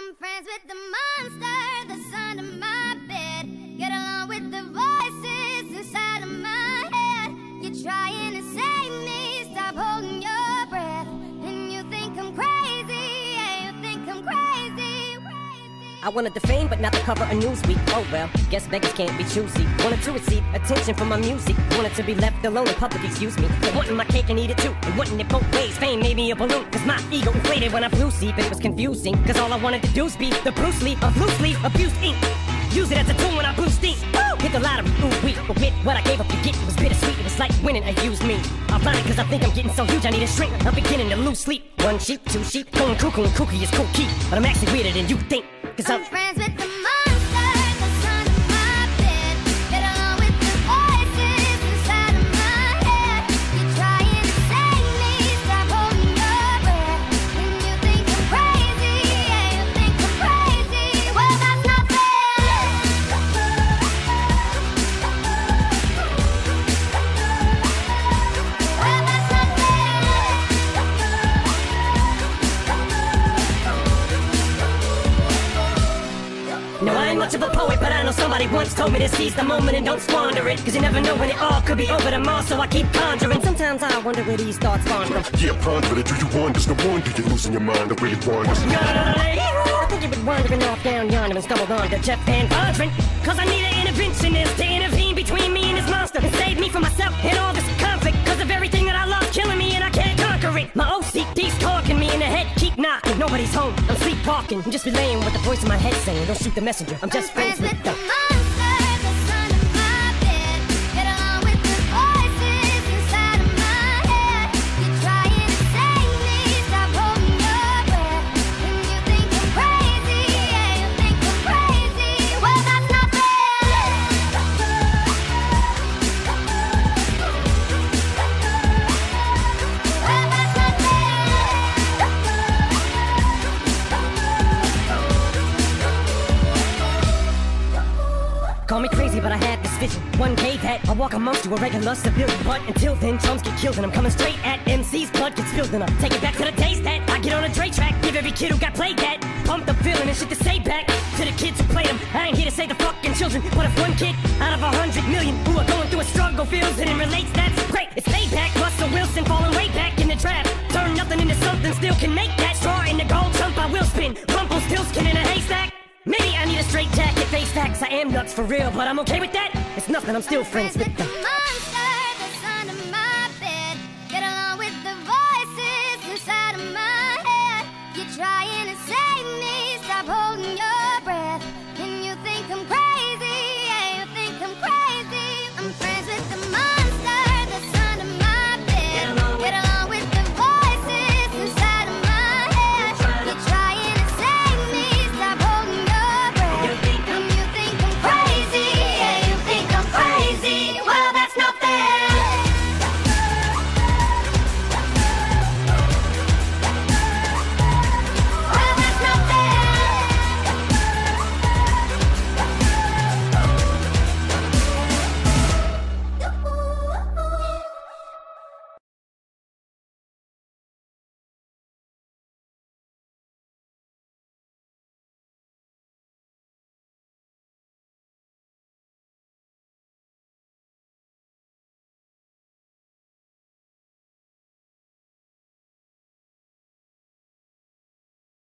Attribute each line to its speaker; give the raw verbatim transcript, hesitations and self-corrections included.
Speaker 1: I'm friends with the monster that's under my bed. Get along with the voices inside of my head. You're trying to save me, stop holding your breath. And you think I'm crazy, yeah, you think I'm crazy, crazy.
Speaker 2: I wanted the fame, but not the cover of Newsweek. Oh well, guess beggars can't be choosy. Wanted to receive attention from my music. Wanted to be left alone in public, excuse me. But wanting my cake and eat it too. And wanting it both ways. Fame made me a balloon, cause my ego inflated when I flew sleep. But it was confusing, cause all I wanted to do was be the Bruce Lee of loose leaf abused ink. Use it as a tool when I blew steam. Woo! Hit the lottery, ooh wee. But with what I gave up to get, it was bittersweet. It was like winning a used me. I'm blind cause I think I'm getting so huge I need a shrink. I'm beginning to lose sleep. One sheep, two sheep, going cuckoo and kooky is cool key. But I'm actually weirder than you think. Cause I'm,
Speaker 1: I'm friends with the monster that's under my bed. Get along with the voices inside of my head. You're trying to save me, stop holding your breath. And you think I'm crazy, yeah, you think I'm crazy. Well, that's not fair. Well, that's not
Speaker 2: no, I ain't much of a poet, but I know somebody once told me to seize the moment and don't squander it. Cause you never know when it all could be over tomorrow, so I keep conjuring. Sometimes I wonder where these thoughts spawn from.
Speaker 3: Yeah, ponder it, do you wonder? There's no wonder you're losing your mind the way it wanders.
Speaker 2: I think you've been wandering off down yonder and stumbled on to Jeff Van Vondren. Cause I need an interventionist to intervene between me and this monster and save me from myself and all this conflict. Cause of everything that I love killing me and I can't conquer it. My O C D's talking me in the head, keep knocking. Nobody's home, I'm sleepwalking. I'm just relaying what the voice in my head saying. Don't shoot the messenger, I'm just
Speaker 1: I'm
Speaker 2: friends with the
Speaker 1: monster that's under my bed. Get along with the voices inside of my head. You're trying to save me, stop holding your breath. And you think I'm crazy, yeah, you think I'm crazy. Well, that's not fair. Well, that's not
Speaker 2: Call me crazy, but I had this vision. One day that I'll walk amongst you, a regular civilian. But until then, chums get killed and I'm coming straight at M C's blood gets spilled. And I take it back to the days that I get on a Dre track. Give every kid who got played that pumped up feeling and shit to say back to the kids who played them. I ain't here to say the fucking children, but if one kid out of a hundred million who are going through a struggle feels it and relates, that's great. It's payback. Russell Wilson falling way back in the draft. Turn nothing into something, still can make that straw in the gold jump. I will spin. Rumpelstiltskin in a haystack. Maybe I need a straight jacket, face facts. I am nuts for real, but I'm okay with that. It's nothing, I'm still friends with them.